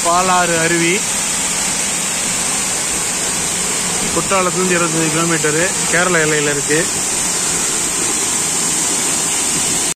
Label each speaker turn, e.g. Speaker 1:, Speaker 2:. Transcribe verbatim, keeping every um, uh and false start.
Speaker 1: பாலாறு அருவி குற்றாலத்துலேருந்து இருபத்தஞ்சு கிலோமீட்டரு கேரள எல்லையில் இருக்குது.